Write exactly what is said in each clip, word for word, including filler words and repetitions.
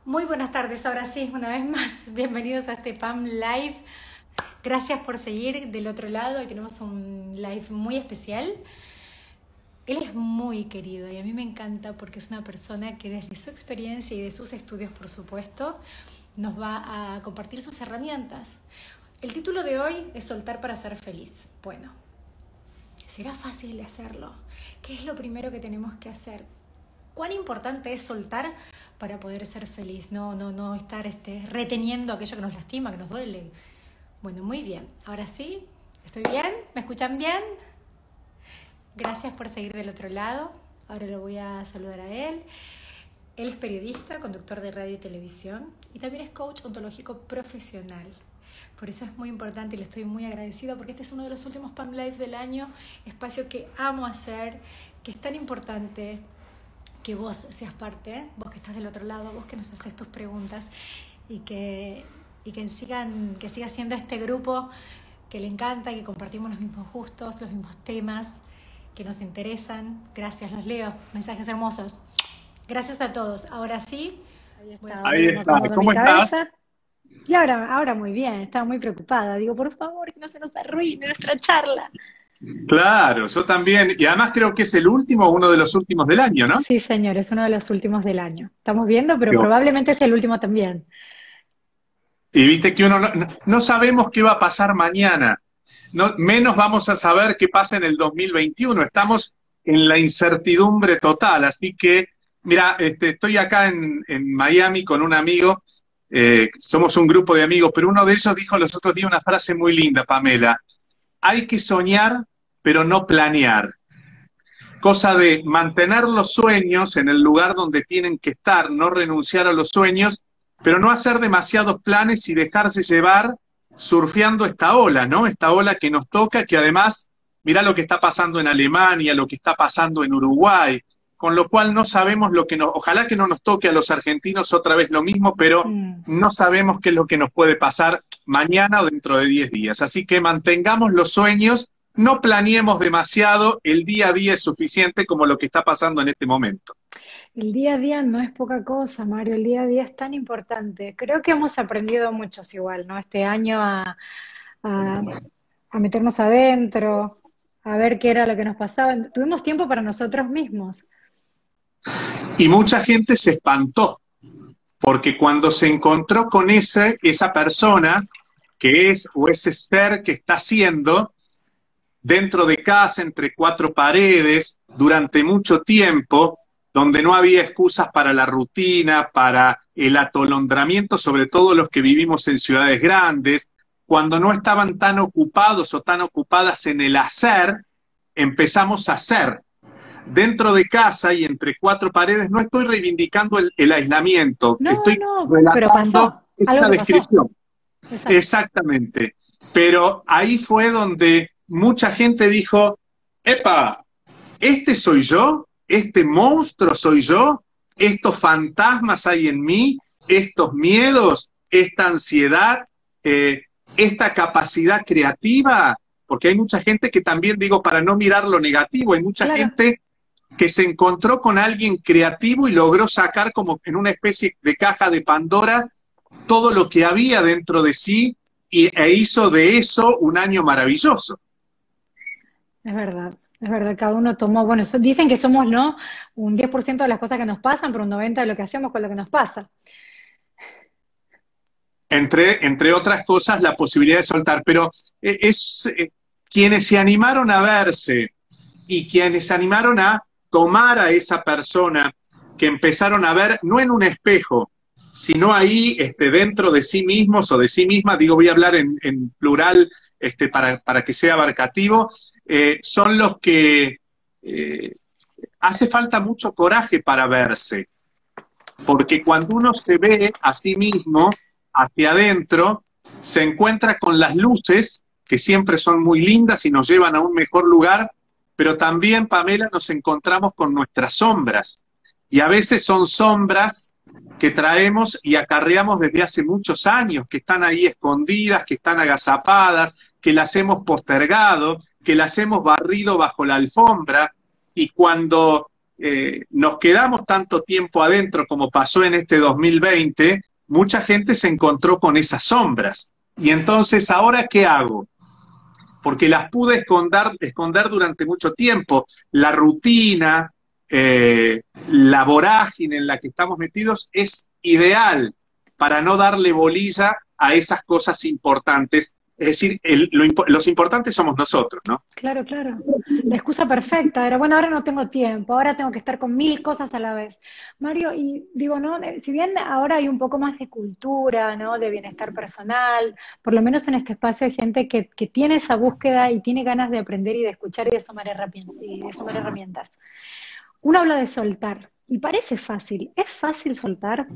Muy buenas tardes, ahora sí, una vez más, bienvenidos a este P A M Live. Gracias por seguir del otro lado, hoy tenemos un live muy especial. Él es muy querido y a mí me encanta porque es una persona que desde su experiencia y de sus estudios, por supuesto, nos va a compartir sus herramientas. El título de hoy es Soltar para ser feliz. Bueno, ¿será fácil de hacerlo? ¿Qué es lo primero que tenemos que hacer? ¿Cuán importante es soltar para poder ser feliz? No, no, no estar este, reteniendo aquello que nos lastima, que nos duele. Bueno, muy bien. Ahora sí, ¿estoy bien? ¿Me escuchan bien? Gracias por seguir del otro lado. Ahora lo voy a saludar a él. Él es periodista, conductor de radio y televisión y también es coach ontológico profesional. Por eso es muy importante y le estoy muy agradecida porque este es uno de los últimos P A M Live del año, espacio que amo hacer, que es tan importante que vos seas parte, vos que estás del otro lado, vos que nos haces tus preguntas y que, y que, sigan, que siga siendo este grupo que le encanta, que compartimos los mismos gustos, los mismos temas que nos interesan. Gracias, los leo, mensajes hermosos. Gracias a todos. Ahora sí. Ahí está, Ahí está. ¿Cómo estás? Y ahora, ahora muy bien, estaba muy preocupada. Digo, por favor, que no se nos arruine nuestra charla. Claro, yo también, y además creo que es el último, uno de los últimos del año, ¿no? Sí, señor, es uno de los últimos del año. Estamos viendo, pero Yo. probablemente es el último también. Y viste que uno no, no sabemos qué va a pasar mañana, no, menos vamos a saber qué pasa en el dos mil veintiuno, estamos en la incertidumbre total, así que, mira, este, estoy acá en, en Miami con un amigo, eh, somos un grupo de amigos, pero uno de ellos dijo los otros días una frase muy linda, Pamela: hay que soñar, pero no planear. Cosa de mantener los sueños en el lugar donde tienen que estar, no renunciar a los sueños, pero no hacer demasiados planes y dejarse llevar surfeando esta ola, ¿no? Esta ola que nos toca, que además, mirá lo que está pasando en Alemania, lo que está pasando en Uruguay, con lo cual no sabemos lo que nos... Ojalá que no nos toque a los argentinos otra vez lo mismo, pero mm. no sabemos qué es lo que nos puede pasar mañana o dentro de diez días. Así que mantengamos los sueños, no planeemos demasiado, el día a día es suficiente como lo que está pasando en este momento. El día a día no es poca cosa, Mario, el día a día es tan importante. Creo que hemos aprendido muchos igual, ¿no? Este año a, a, a meternos adentro, a ver qué era lo que nos pasaba. Tuvimos tiempo para nosotros mismos. Y mucha gente se espantó, porque cuando se encontró con ese, esa persona que es, o ese ser que está siendo, dentro de casa, entre cuatro paredes, durante mucho tiempo, donde no había excusas para la rutina, para el atolondramiento, sobre todo los que vivimos en ciudades grandes, cuando no estaban tan ocupados o tan ocupadas en el hacer, empezamos a hacer. Dentro de casa y entre cuatro paredes, no estoy reivindicando el, el aislamiento, no, estoy no, relatando esta descripción. Exacto. Exactamente. Pero ahí fue donde mucha gente dijo, epa, ¿este soy yo? ¿Este monstruo soy yo? ¿Estos fantasmas hay en mí? ¿Estos miedos? ¿Esta ansiedad? Eh, ¿Esta capacidad creativa? Porque hay mucha gente que también, digo, para no mirar lo negativo, hay mucha claro. gente que se encontró con alguien creativo y logró sacar como en una especie de caja de Pandora todo lo que había dentro de sí y, e hizo de eso un año maravilloso. Es verdad, es verdad, cada uno tomó, bueno, so, dicen que somos, ¿no?, un diez por ciento de las cosas que nos pasan, pero un noventa por ciento de lo que hacemos con lo que nos pasa. Entre, entre otras cosas, la posibilidad de soltar, pero eh, es eh, quienes se animaron a verse y quienes se animaron a tomar a esa persona que empezaron a ver, no en un espejo, sino ahí este, dentro de sí mismos o de sí mismas, digo, voy a hablar en, en plural este, para, para que sea abarcativo, eh, son los que eh, hace falta mucho coraje para verse, porque cuando uno se ve a sí mismo, hacia adentro, se encuentra con las luces, que siempre son muy lindas y nos llevan a un mejor lugar, pero también, Pamela, nos encontramos con nuestras sombras, y a veces son sombras que traemos y acarreamos desde hace muchos años, que están ahí escondidas, que están agazapadas, que las hemos postergado, que las hemos barrido bajo la alfombra, y cuando eh, nos quedamos tanto tiempo adentro como pasó en este dos mil veinte, mucha gente se encontró con esas sombras. Y entonces, ¿ahora qué hago? Porque las pude esconder, esconder durante mucho tiempo. La rutina, eh, la vorágine en la que estamos metidos es ideal para no darle bolilla a esas cosas importantes. Es decir, el, lo, los importantes somos nosotros, ¿no? Claro, claro. La excusa perfecta era, bueno, ahora no tengo tiempo, ahora tengo que estar con mil cosas a la vez. Mario, y digo, ¿no? Si bien ahora hay un poco más de cultura, ¿no? De bienestar personal, por lo menos en este espacio hay gente que, que tiene esa búsqueda y tiene ganas de aprender y de escuchar y de sumar herramientas. Y de sumar herramientas. Uno habla de soltar, y parece fácil. ¿Es fácil soltar?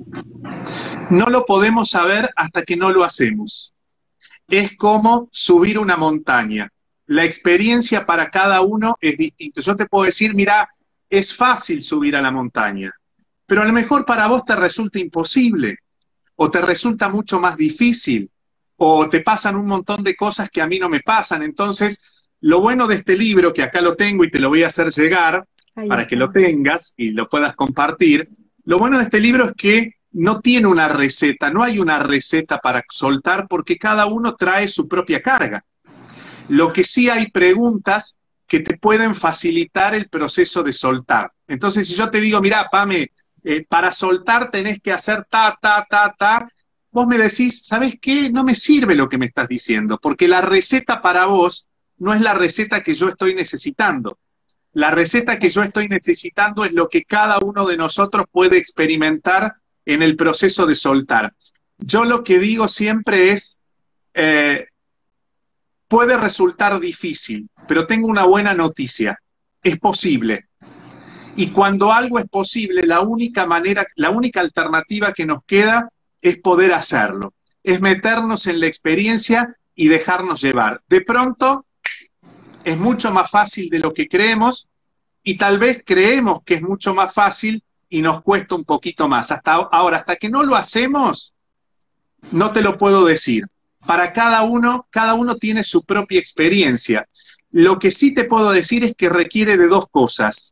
No lo podemos saber hasta que no lo hacemos. Es como subir una montaña. La experiencia para cada uno es distinta. Yo te puedo decir, mira, es fácil subir a la montaña, pero a lo mejor para vos te resulta imposible, o te resulta mucho más difícil, o te pasan un montón de cosas que a mí no me pasan. Entonces, lo bueno de este libro, que acá lo tengo y te lo voy a hacer llegar, Ahí para está. que lo tengas y lo puedas compartir, lo bueno de este libro es que no tiene una receta, no hay una receta para soltar porque cada uno trae su propia carga. Lo que sí hay preguntas que te pueden facilitar el proceso de soltar. Entonces, si yo te digo, mira, Pame, eh, para soltar tenés que hacer ta, ta, ta, ta, vos me decís, ¿sabés qué? No me sirve lo que me estás diciendo, porque la receta para vos no es la receta que yo estoy necesitando. La receta que yo estoy necesitando es lo que cada uno de nosotros puede experimentar en el proceso de soltar. Yo lo que digo siempre es, eh, puede resultar difícil, pero tengo una buena noticia, es posible. Y cuando algo es posible, la única manera, la única alternativa que nos queda es poder hacerlo, es meternos en la experiencia y dejarnos llevar. De pronto, es mucho más fácil de lo que creemos y tal vez creemos que es mucho más fácil y nos cuesta un poquito más. Hasta ahora, hasta que no lo hacemos, no te lo puedo decir. Para cada uno, cada uno tiene su propia experiencia. Lo que sí te puedo decir es que requiere de dos cosas.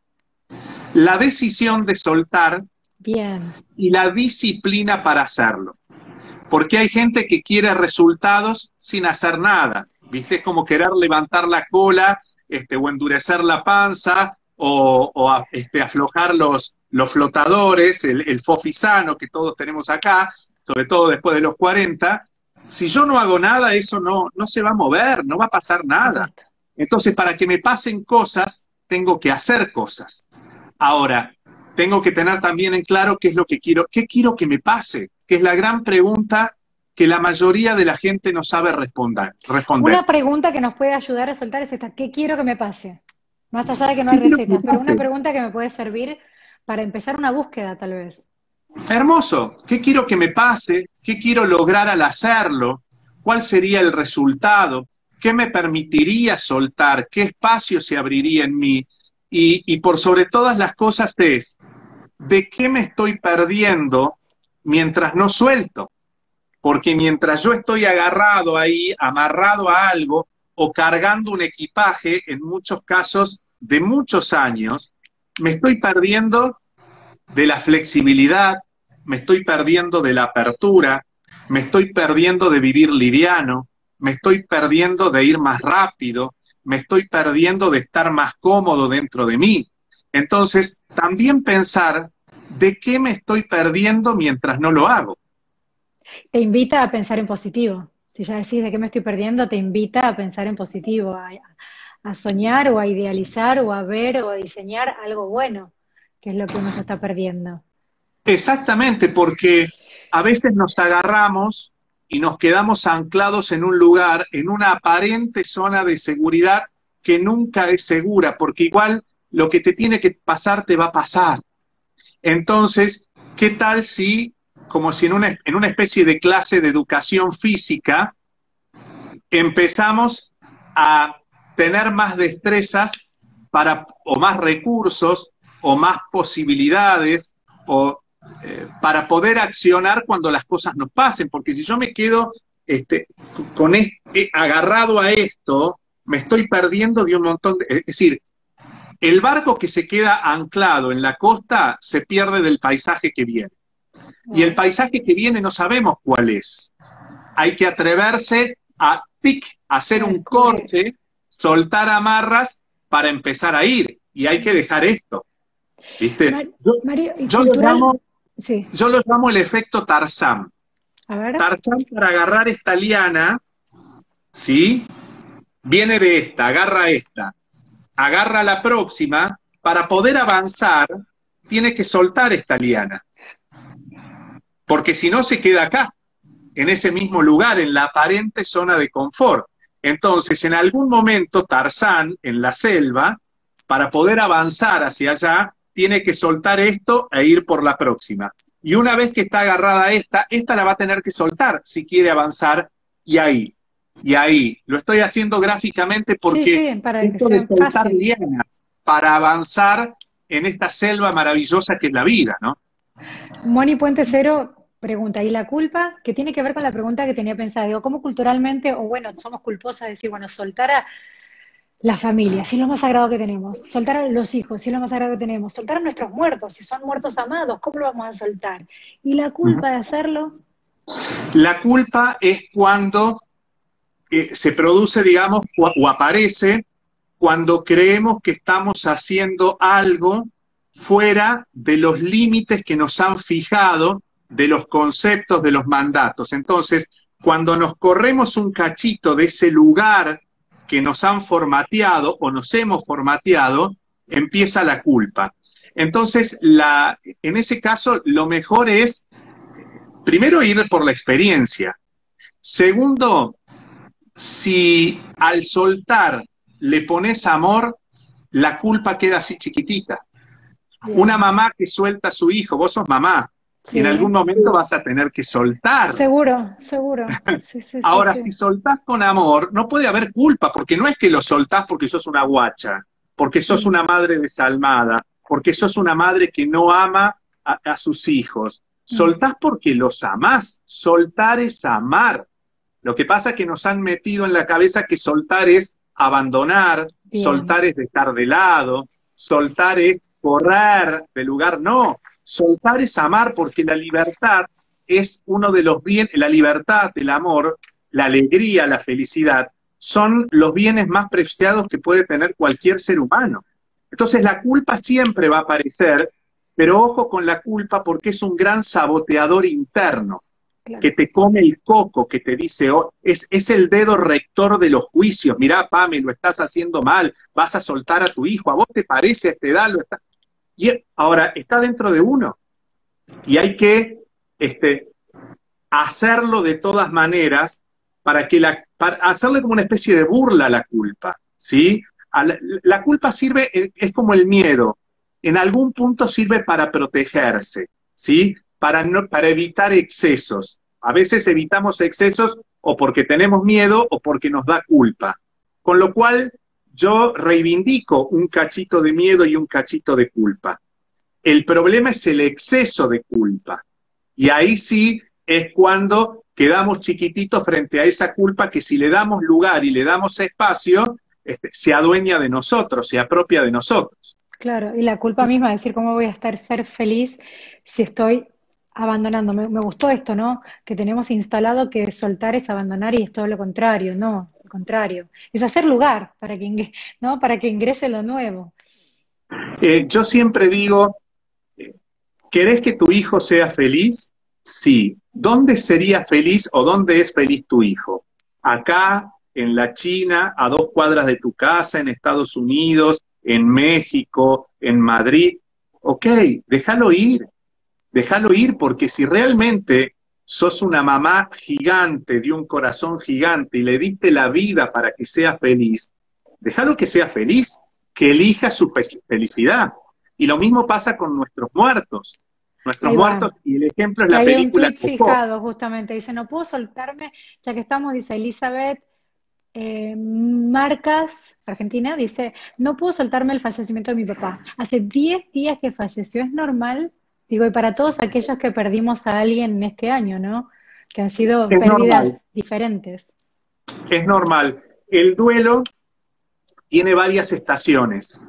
La decisión de soltar Bien. y la disciplina para hacerlo. Porque hay gente que quiere resultados sin hacer nada. ¿Viste? Es como querer levantar la cola, este, o endurecer la panza, o, o a, este, aflojar los, los flotadores, el, el fofisano que todos tenemos acá, sobre todo después de los cuarenta. Si yo no hago nada, eso no, no se va a mover, no va a pasar nada. Entonces, para que me pasen cosas, tengo que hacer cosas. Ahora, tengo que tener también en claro qué es lo que quiero, qué quiero que me pase, que es la gran pregunta que la mayoría de la gente no sabe responder. responder. Una pregunta que nos puede ayudar a soltar es esta, ¿qué quiero que me pase? Más allá de que no hay recetas, pero una pregunta que me puede servir para empezar una búsqueda, tal vez. Hermoso. ¿Qué quiero que me pase? ¿Qué quiero lograr al hacerlo? ¿Cuál sería el resultado? ¿Qué me permitiría soltar? ¿Qué espacio se abriría en mí? Y, y por sobre todas las cosas es, ¿de qué me estoy perdiendo mientras no suelto? Porque mientras yo estoy agarrado ahí, amarrado a algo, o cargando un equipaje, en muchos casos de muchos años, me estoy perdiendo de la flexibilidad, me estoy perdiendo de la apertura, me estoy perdiendo de vivir liviano, me estoy perdiendo de ir más rápido, me estoy perdiendo de estar más cómodo dentro de mí. Entonces, también pensar de qué me estoy perdiendo mientras no lo hago. Te invita a pensar en positivo. Si ya decís de qué me estoy perdiendo, te invita a pensar en positivo, a, a soñar o a idealizar o a ver o a diseñar algo bueno, que es lo que uno se está perdiendo. Exactamente, porque a veces nos agarramos y nos quedamos anclados en un lugar, en una aparente zona de seguridad que nunca es segura, porque igual lo que te tiene que pasar te va a pasar. Entonces, ¿qué tal si, como si en una, en una especie de clase de educación física, empezamos a tener más destrezas para, o más recursos, o más posibilidades, o eh, para poder accionar cuando las cosas nos pasen? Porque si yo me quedo este, con este, agarrado a esto, me estoy perdiendo de un montón de... Es decir, El barco que se queda anclado en la costa se pierde del paisaje que viene. Y el paisaje que viene no sabemos cuál es. Hay que atreverse a tic, hacer un corte, soltar amarras para empezar a ir. Y hay que dejar esto. ¿Viste? Mar- Yo, Mario, ¿y yo lo cultural? llamo, Sí, yo lo llamo el efecto Tarzán. a ver. Tarzán, para agarrar esta liana, ¿sí? Viene de esta, agarra esta. Agarra la próxima. Para poder avanzar, tiene que soltar esta liana. Porque si no, se queda acá, en ese mismo lugar, en la aparente zona de confort. Entonces, en algún momento, Tarzán, en la selva, para poder avanzar hacia allá, tiene que soltar esto e ir por la próxima. Y una vez que está agarrada esta, esta la va a tener que soltar si quiere avanzar, y ahí, y ahí. Lo estoy haciendo gráficamente porque Sí, sí, para que esto de sea soltar fácil. lianas para avanzar en esta selva maravillosa que es la vida, ¿no? Moni Puente Cero pregunta, ¿y la culpa? Que tiene que ver con la pregunta que tenía pensada. Digo, ¿cómo culturalmente, o bueno, somos culposas de decir, bueno, soltar a la familia, si es lo más sagrado que tenemos, soltar a los hijos, si es lo más sagrado que tenemos, soltar a nuestros muertos, si son muertos amados, ¿cómo lo vamos a soltar? ¿Y la culpa de hacerlo? La culpa es cuando eh, se produce, digamos, o, o aparece cuando creemos que estamos haciendo algo fuera de los límites que nos han fijado, de los conceptos, de los mandatos. Entonces, cuando nos corremos un cachito de ese lugar que nos han formateado o nos hemos formateado, empieza la culpa. Entonces, la, en ese caso, lo mejor es, primero, ir por la experiencia. Segundo, si al soltar le pones amor, la culpa queda así chiquitita. Bien. Una mamá que suelta a su hijo, vos sos mamá, Sí. y en algún momento vas a tener que soltar. Seguro, seguro. Sí, sí, sí, Ahora, sí. si soltás con amor, no puede haber culpa, porque no es que lo soltás porque sos una guacha, porque sos Mm. una madre desalmada, porque sos una madre que no ama a, a sus hijos. Soltás porque los amás. Soltar es amar. Lo que pasa es que nos han metido en la cabeza que soltar es abandonar, Bien. soltar es dejar de lado, soltar es correr del lugar. No, soltar es amar, porque la libertad es uno de los bienes, la libertad, el amor, la alegría, la felicidad, son los bienes más preciados que puede tener cualquier ser humano. Entonces la culpa siempre va a aparecer, pero ojo con la culpa, porque es un gran saboteador interno. Claro. Que te come el coco, que te dice, oh, es, es el dedo rector de los juicios. Mirá, Pame, lo estás haciendo mal, vas a soltar a tu hijo, ¿a vos te parece a esta edad? Lo está... Y ahora, está dentro de uno, y hay que este, hacerlo de todas maneras, para que la, para hacerle como una especie de burla a la culpa, ¿sí? A la, la culpa sirve, es como el miedo, en algún punto sirve para protegerse, ¿sí? Para, no, para evitar excesos. A veces evitamos excesos o porque tenemos miedo o porque nos da culpa. Con lo cual, yo reivindico un cachito de miedo y un cachito de culpa. El problema es el exceso de culpa. Y ahí sí es cuando quedamos chiquititos frente a esa culpa que si le damos lugar y le damos espacio, este, se adueña de nosotros, se apropia de nosotros. Claro, y la culpa misma, decir cómo voy a estar ser feliz si estoy abandonando. Me, me gustó esto, ¿no? Que tenemos instalado que soltar es abandonar y es todo lo contrario, no, lo contrario. Es hacer lugar para que, ingre- ¿no? Para que ingrese lo nuevo. Eh, yo siempre digo, ¿querés que tu hijo sea feliz? Sí. ¿Dónde sería feliz o dónde es feliz tu hijo? Acá, en la China, a dos cuadras de tu casa, en Estados Unidos, en México, en Madrid. Ok, déjalo ir. Déjalo ir, porque si realmente sos una mamá gigante, de un corazón gigante, y le diste la vida para que sea feliz, déjalo que sea feliz, que elija su felicidad. Y lo mismo pasa con nuestros muertos. Nuestros Ahí va. muertos, y el ejemplo es Que la hay un película tuit Coco. fijado justamente, dice, no puedo soltarme, ya que estamos, dice Elizabeth eh, Marcas, Argentina, dice, no puedo soltarme el fallecimiento de mi papá. Hace diez días que falleció, ¿es normal? Digo, y para todos aquellos que perdimos a alguien en este año, ¿no? Que han sido Es pérdidas normal. diferentes. Es normal. El duelo tiene varias estaciones.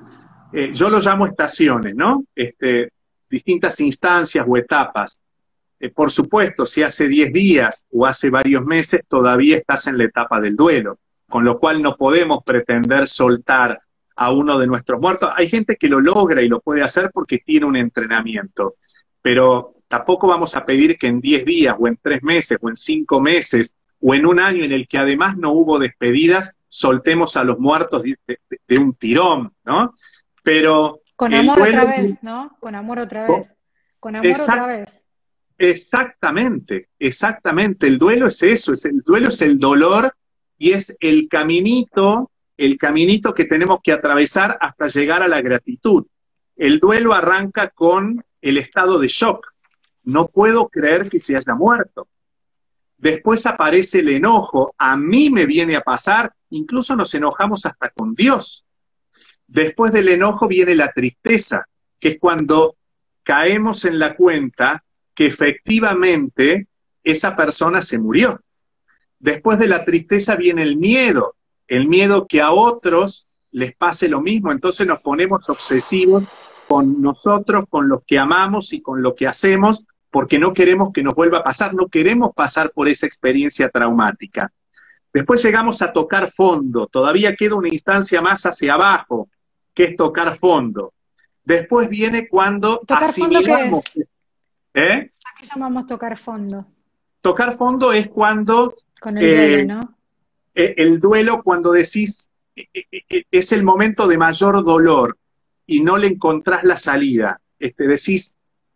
eh, yo lo llamo estaciones, ¿no? Este, distintas instancias o etapas. Eh, por supuesto, si hace diez días o hace varios meses, todavía estás en la etapa del duelo, con lo cual no podemos pretender soltar a uno de nuestros muertos. Hay gente que lo logra y lo puede hacer porque tiene un entrenamiento, pero tampoco vamos a pedir que en diez días o en tres meses o en cinco meses o en un año en el que además no hubo despedidas, soltemos a los muertos de, de, de un tirón, ¿no? Pero Con el amor duelo, otra vez, ¿no? Con amor otra vez. Con amor exact, otra vez. exactamente, exactamente. El duelo es eso, es el duelo es el dolor y es el caminito, el caminito que tenemos que atravesar hasta llegar a la gratitud. El duelo arranca con el estado de shock. No puedo creer que se haya muerto. Después aparece el enojo. A mí me viene a pasar, incluso nos enojamos hasta con Dios. Después del enojo viene la tristeza, que es cuando caemos en la cuenta que efectivamente esa persona se murió. Después de la tristeza viene el miedo, el miedo que a otros les pase lo mismo, entonces nos ponemos obsesivos con nosotros, con los que amamos y con lo que hacemos, porque no queremos que nos vuelva a pasar, no queremos pasar por esa experiencia traumática. Después llegamos a tocar fondo, todavía queda una instancia más hacia abajo, que es tocar fondo. Después viene cuando ¿Tocar asimilamos. fondo qué es? ¿Eh? ¿A qué llamamos tocar fondo? Tocar fondo es cuando Con el duelo, eh, ¿no? el duelo, cuando decís, es el momento de mayor dolor y no le encontrás la salida. Este, decís,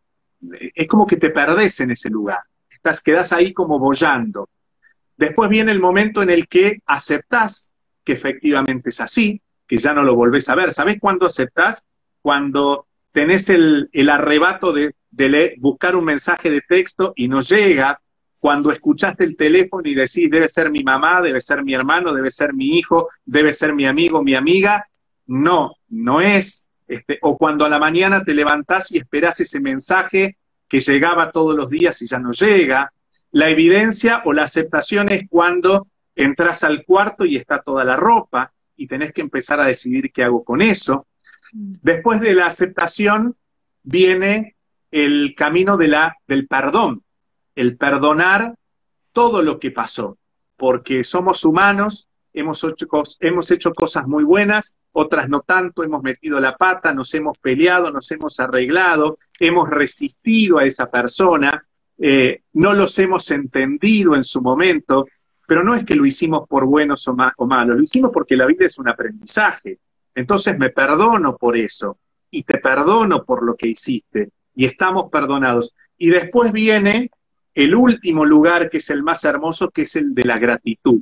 es como que te perdés en ese lugar. Estás, quedás ahí como boyando. Después viene el momento en el que aceptás que efectivamente es así, que ya no lo volvés a ver. ¿Sabés cuándo aceptás? Cuando tenés el, el arrebato de, de leer, buscar un mensaje de texto y no llega, cuando escuchaste el teléfono y decís, debe ser mi mamá, debe ser mi hermano, debe ser mi hijo, debe ser mi amigo, mi amiga. No, no es. Este, o cuando a la mañana te levantás y esperás ese mensaje que llegaba todos los días y ya no llega. La evidencia o la aceptación es cuando entras al cuarto y está toda la ropa y tenés que empezar a decidir qué hago con eso. Después de la aceptación viene el camino de la, del perdón, el perdonar todo lo que pasó, porque somos humanos, hemos hecho, hemos hecho cosas muy buenas, otras no tanto, hemos metido la pata, nos hemos peleado, nos hemos arreglado, hemos resistido a esa persona, eh, no los hemos entendido en su momento, pero no es que lo hicimos por buenos o, ma o malos, lo hicimos porque la vida es un aprendizaje. Entonces me perdono por eso, y te perdono por lo que hiciste, y estamos perdonados. Y después viene el último lugar, que es el más hermoso, que es el de la gratitud.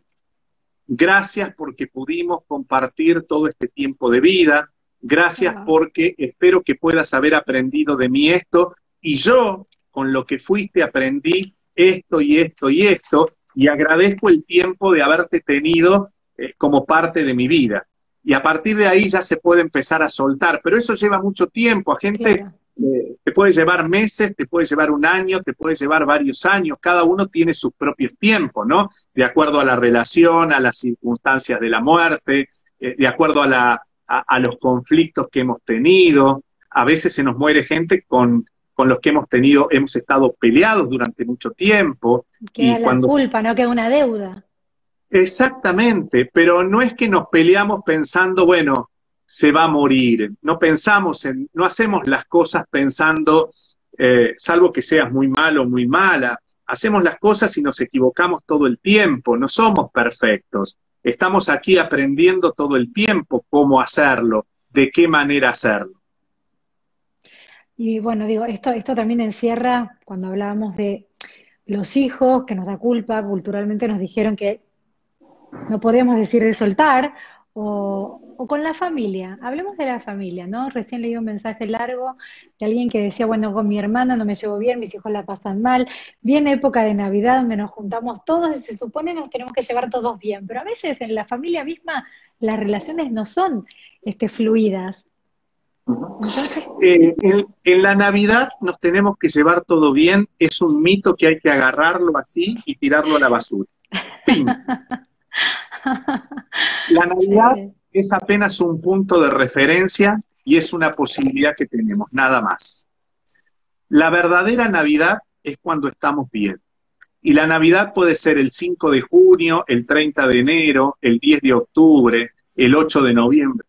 Gracias porque pudimos compartir todo este tiempo de vida, gracias porque espero que puedas haber aprendido de mí esto, y yo, con lo que fuiste, aprendí esto y esto y esto, y agradezco el tiempo de haberte tenido eh, como parte de mi vida. Y a partir de ahí ya se puede empezar a soltar, pero eso lleva mucho tiempo, a gente Claro. eh, te puede llevar meses, te puede llevar un año, te puede llevar varios años, cada uno tiene sus propios tiempos, ¿no? De acuerdo a la relación, a las circunstancias de la muerte, eh, de acuerdo a, la, a, a los conflictos que hemos tenido. A veces se nos muere gente con, con los que hemos tenido, hemos estado peleados durante mucho tiempo. Queda y la cuando culpa, no queda una deuda. Exactamente, pero no es que nos peleamos pensando, bueno, se va a morir. No pensamos en, no hacemos las cosas pensando, eh, salvo que seas muy malo o muy mala, hacemos las cosas y nos equivocamos todo el tiempo, no somos perfectos. Estamos aquí aprendiendo todo el tiempo cómo hacerlo, de qué manera hacerlo. Y bueno, digo, esto, esto también encierra, cuando hablábamos de los hijos, que nos da culpa, culturalmente nos dijeron que no podemos decir de soltar, o, o con la familia. Hablemos de la familia, ¿no? Recién leí un mensaje largo de alguien que decía, bueno, con mi hermana no me llevo bien, mis hijos la pasan mal, viene época de Navidad donde nos juntamos todos y se supone nos tenemos que llevar todos bien, pero a veces en la familia misma las relaciones no son este, fluidas. Entonces, Eh, en, en la Navidad nos tenemos que llevar todo bien, es un mito que hay que agarrarlo así y tirarlo a la basura. Fin. La Navidad sí. es apenas un punto de referencia y es una posibilidad que tenemos, nada más. La verdadera Navidad es cuando estamos bien. Y la Navidad puede ser el cinco de junio, el treinta de enero, el diez de octubre, el ocho de noviembre.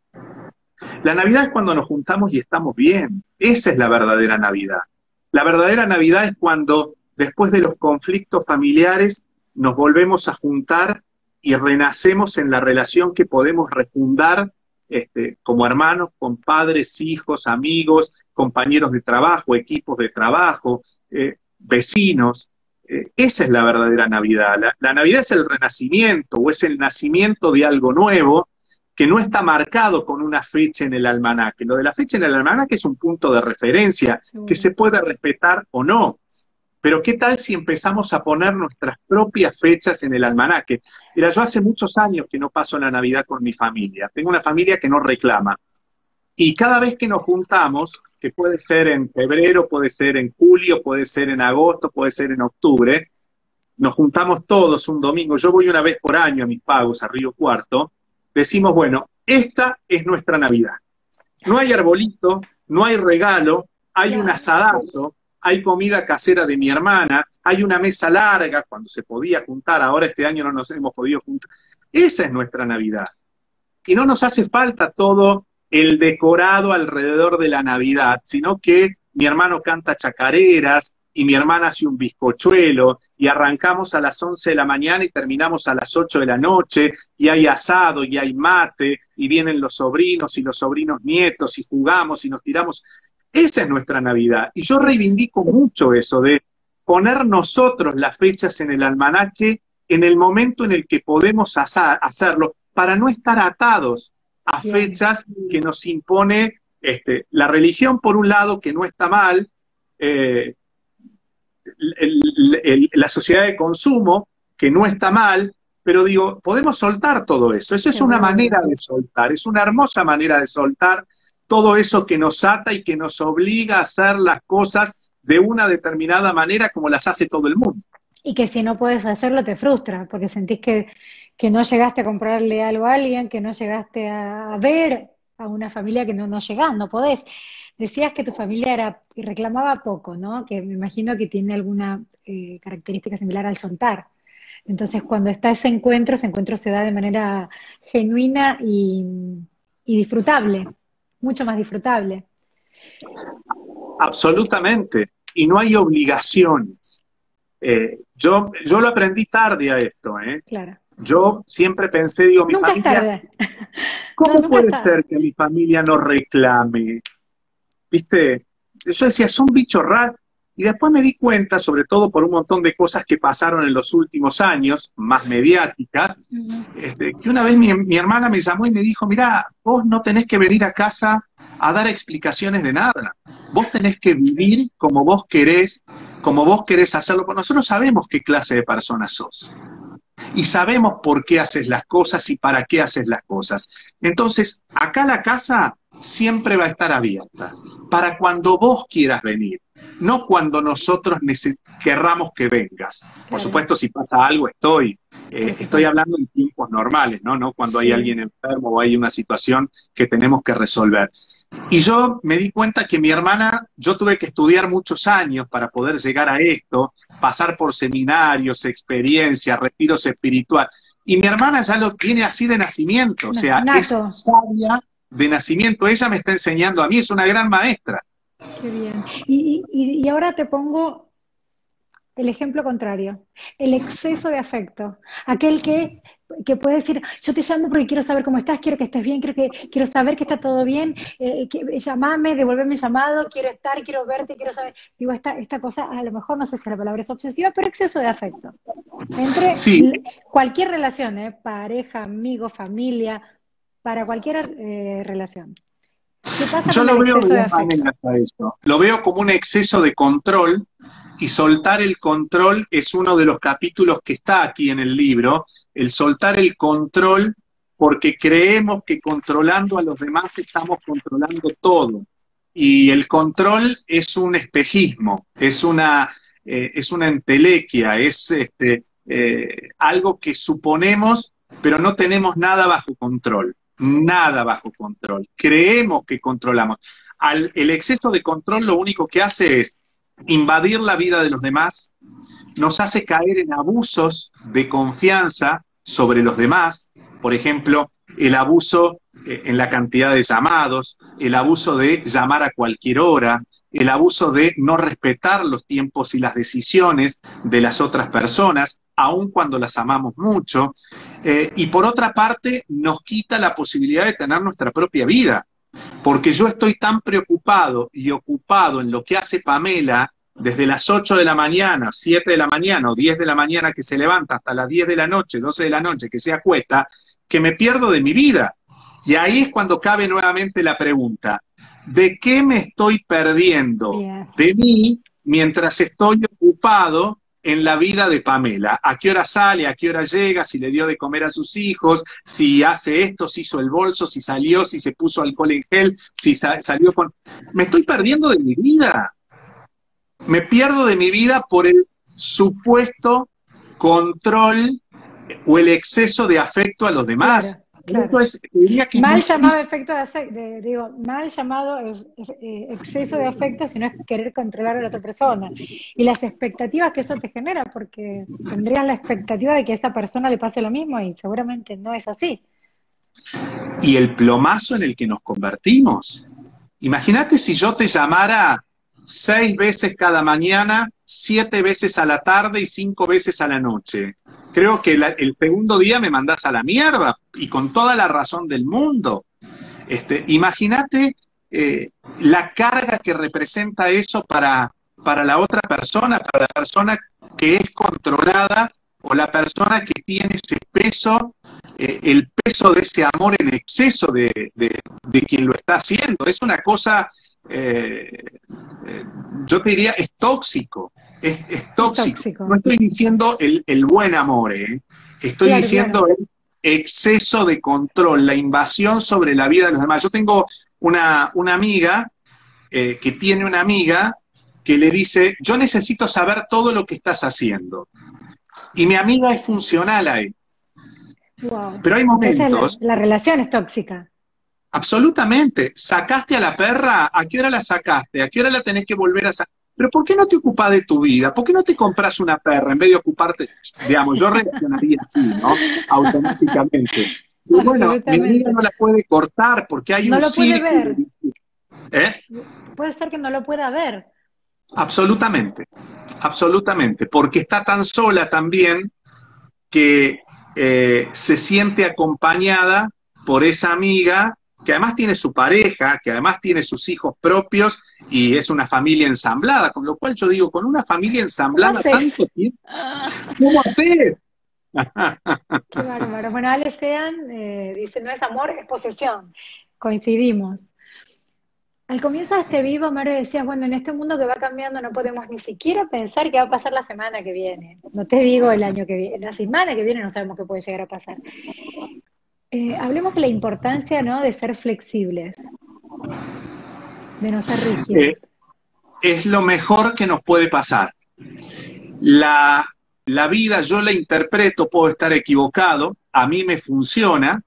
La Navidad es cuando nos juntamos y estamos bien. Esa es la verdadera Navidad. La verdadera Navidad es cuando, después de los conflictos familiares, nos volvemos a juntar y renacemos en la relación que podemos refundar este, como hermanos, con padres, hijos, amigos, compañeros de trabajo, equipos de trabajo, eh, vecinos. Eh, esa es la verdadera Navidad. La, la Navidad es el renacimiento o es el nacimiento de algo nuevo que no está marcado con una fecha en el almanaque. Lo de la fecha en el almanaque es un punto de referencia que se puede respetar o no. Pero ¿qué tal si empezamos a poner nuestras propias fechas en el almanaque? Mira, yo hace muchos años que no paso la Navidad con mi familia. Tengo una familia que no reclama. Y cada vez que nos juntamos, que puede ser en febrero, puede ser en julio, puede ser en agosto, puede ser en octubre, nos juntamos todos un domingo. Yo voy una vez por año a mis pagos, a Río Cuarto. Decimos, bueno, esta es nuestra Navidad. No hay arbolito, no hay regalo, hay un asadazo, hay comida casera de mi hermana, hay una mesa larga cuando se podía juntar, ahora este año no nos hemos podido juntar. Esa es nuestra Navidad. Y no nos hace falta todo el decorado alrededor de la Navidad, sino que mi hermano canta chacareras y mi hermana hace un bizcochuelo y arrancamos a las once de la mañana y terminamos a las ocho de la noche y hay asado y hay mate y vienen los sobrinos y los sobrinos nietos y jugamos y nos tiramos. Esa es nuestra Navidad. Y yo reivindico mucho eso de poner nosotros las fechas en el almanaque en el momento en el que podemos hacerlo, para no estar atados a fechas que nos impone este, la religión, por un lado, que no está mal, eh, el, el, la sociedad de consumo, que no está mal, pero digo, podemos soltar todo eso. Eso es una manera de soltar, es una hermosa manera de soltar todo eso que nos ata y que nos obliga a hacer las cosas de una determinada manera como las hace todo el mundo. Y que si no puedes hacerlo te frustra, porque sentís que, que no llegaste a comprarle algo a alguien, que no llegaste a ver a una familia, que no, no llegás, no podés. Decías que tu familia era y reclamaba poco, ¿no? Que me imagino que tiene alguna eh, característica similar al soltar. Entonces, cuando está ese encuentro, ese encuentro se da de manera genuina y, y disfrutable. Mucho más disfrutable. Absolutamente. Y no hay obligaciones. Eh, yo, yo lo aprendí tarde a esto, ¿eh? Claro. Yo siempre pensé, digo, mi nunca familia... es tarde. ¿Cómo no, puede ser que mi familia no reclame? ¿Viste? Yo decía, es un bicho raro. Y después me di cuenta, sobre todo por un montón de cosas que pasaron en los últimos años, más mediáticas, uh-huh. este, que una vez mi, mi hermana me llamó y me dijo, mirá, vos no tenés que venir a casa a dar explicaciones de nada. Vos tenés que vivir como vos querés, como vos querés hacerlo. Porque nosotros sabemos qué clase de persona sos. Y sabemos por qué haces las cosas y para qué haces las cosas. Entonces, acá la casa siempre va a estar abierta, para cuando vos quieras venir. No cuando nosotros querramos que vengas. Por claro. supuesto, si pasa algo, estoy. Eh, estoy hablando en tiempos normales, ¿no? No cuando sí. hay alguien enfermo o hay una situación que tenemos que resolver. Y yo me di cuenta que mi hermana, yo tuve que estudiar muchos años para poder llegar a esto, pasar por seminarios, experiencias, retiros espirituales. Y mi hermana ya lo tiene así de nacimiento, o sea, Nato. Es sabia de nacimiento. Ella me está enseñando a mí, es una gran maestra. Qué bien. Y, y, y ahora te pongo el ejemplo contrario, el exceso de afecto. Aquel que, que puede decir, yo te llamo porque quiero saber cómo estás, quiero que estés bien, quiero, que, quiero saber que está todo bien, eh, que, llamame, devolverme el llamado, quiero estar, quiero verte, quiero saber. Digo, esta, esta cosa, a lo mejor no sé si la palabra es obsesiva, pero exceso de afecto. Entre sí. cualquier relación, ¿eh? Pareja, amigo, familia, para cualquier eh, relación. ¿Qué pasa Yo con lo el veo exceso de de afecto? Eso. Lo veo como un exceso de control, y soltar el control es uno de los capítulos que está aquí en el libro, el soltar el control porque creemos que controlando a los demás estamos controlando todo. Y el control es un espejismo, es una, eh, es una entelequia, es este, eh, algo que suponemos, pero no tenemos nada bajo control. nada bajo control. Creemos que controlamos. Al, el exceso de control lo único que hace es invadir la vida de los demás, nos hace caer en abusos de confianza sobre los demás, por ejemplo, el abuso eh, en la cantidad de llamados, el abuso de llamar a cualquier hora, el abuso de no respetar los tiempos y las decisiones de las otras personas, aun cuando las amamos mucho, eh, y por otra parte nos quita la posibilidad de tener nuestra propia vida, porque yo estoy tan preocupado y ocupado en lo que hace Pamela desde las ocho de la mañana, siete de la mañana o diez de la mañana que se levanta hasta las diez de la noche, doce de la noche que se acuesta, que me pierdo de mi vida. Y ahí es cuando cabe nuevamente la pregunta, ¿de qué me estoy perdiendo Bien. de mí mientras estoy ocupado en la vida de Pamela? ¿A qué hora sale? ¿A qué hora llega? ¿Si le dio de comer a sus hijos? ¿Si hace esto? ¿Si hizo el bolso? ¿Si salió? ¿Si se puso alcohol en gel? ¿Si sa- salió con...? Me estoy perdiendo de mi vida. Me pierdo de mi vida por el supuesto control o el exceso de afecto a los demás. Claro, claro. Eso es, diría que es Mal muy llamado triste. efecto de, ace- de- digo, mal llamado eh, eh, exceso de afecto, si no es querer controlar a la otra persona. Y las expectativas que eso te genera, porque tendrías la expectativa de que a esa persona le pase lo mismo y seguramente no es así. Y el plomazo en el que nos convertimos. Imagínate si yo te llamara seis veces cada mañana, siete veces a la tarde y cinco veces a la noche. Creo que la- el segundo día me mandás a la mierda, y con toda la razón del mundo. Este, imagínate eh, la carga que representa eso para, para la otra persona, para la persona que es controlada o la persona que tiene ese peso, eh, el peso de ese amor en exceso de, de, de quien lo está haciendo. Es una cosa, eh, eh, yo te diría, es tóxico, es, es Es tóxico. tóxico. No estoy diciendo el, el buen amor, ¿eh? Estoy Claro, diciendo claro. el exceso de control, la invasión sobre la vida de los demás. Yo tengo una, una amiga eh, que tiene una amiga que le dice, yo necesito saber todo lo que estás haciendo. Y mi amiga es funcional a él. Wow. Pero hay Entonces la, momentos, la relación es tóxica. absolutamente, sacaste a la perra, ¿a qué hora la sacaste? ¿A qué hora la tenés que volver a sacar? Pero ¿por qué no te ocupás de tu vida? ¿Por qué no te compras una perra en vez de ocuparte? Digamos, yo reaccionaría así, ¿no? Automáticamente. Y bueno, mi amiga Absolutamente. no la puede cortar porque hay No un lo puede círculo. ver. ¿Eh? Puede ser que no lo pueda ver. Absolutamente, absolutamente, porque está tan sola también que eh, se siente acompañada por esa amiga que además tiene su pareja, que además tiene sus hijos propios y es una familia ensamblada, con lo cual yo digo, con una familia ¿Cómo ensamblada haces? tanto tiempo, ¿cómo haces? Qué bárbaro. Bueno, Ale Sean eh, dice, no es amor, es posesión. Coincidimos. Al comienzo de este vivo, Mario, decías, bueno, en este mundo que va cambiando no podemos ni siquiera pensar qué va a pasar la semana que viene. No te digo el año que viene, la semana que viene no sabemos qué puede llegar a pasar. Eh, hablemos de la importancia, ¿no?, de ser flexibles, de no ser Eh, rígidos. es lo mejor que nos puede pasar. La, la vida yo la interpreto, puedo estar equivocado, a mí me funciona.